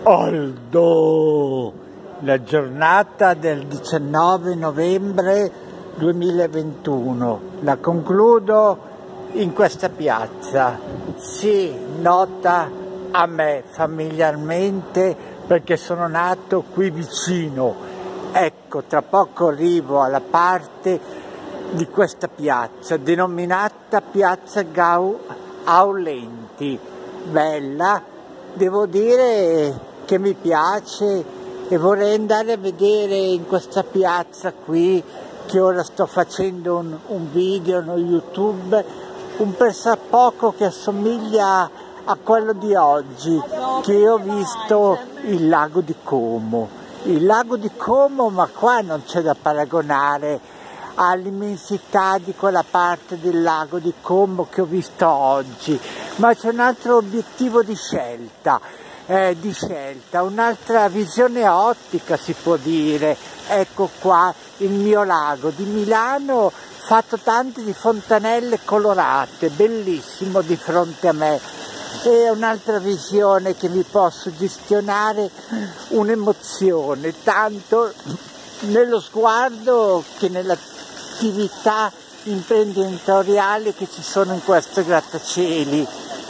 Aldo, la giornata del 19 novembre 2021, la concludo in questa piazza. Si nota a me familiarmente perché sono nato qui vicino. Ecco, tra poco arrivo alla parte di questa piazza denominata Piazza Aulenti. Bella, devo dire che mi piace e vorrei andare a vedere in questa piazza qui, che ora sto facendo un video su YouTube, un pressappoco che assomiglia a quello di oggi, che ho visto il lago di Como. Il lago di Como, ma qua non c'è da paragonare all'immensità di quella parte del lago di Como che ho visto oggi, ma c'è un altro obiettivo di scelta, un'altra visione ottica si può dire. Ecco qua il mio lago di Milano, fatto tante di fontanelle colorate, bellissimo di fronte a me. È un'altra visione che mi può suggestionare un'emozione, tanto nello sguardo che nell'attività imprenditoriale che ci sono in questi grattacieli.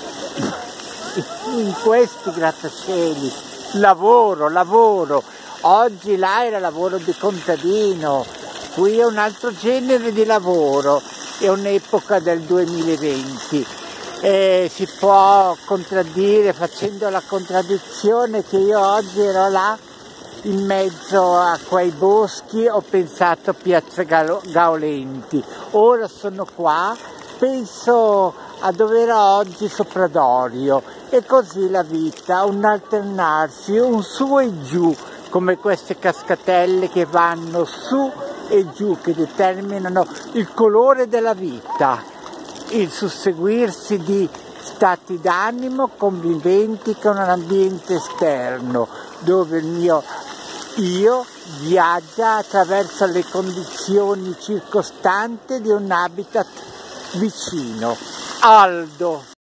In questi grattacieli lavoro. Oggi là era lavoro di contadino, qui è un altro genere di lavoro, è un'epoca del 2020. Si può contraddire facendo la contraddizione che io oggi ero là in mezzo a quei boschi, ho pensato a Piazza Aulenti, ora sono qua, penso a dove era oggi sopra Dorio, e così la vita, un alternarsi, un su e giù, come queste cascatelle che vanno su e giù, che determinano il colore della vita. Il susseguirsi di stati d'animo conviventi con un ambiente esterno, dove il mio io viaggia attraverso le condizioni circostanti di un habitat vicino. Aldo.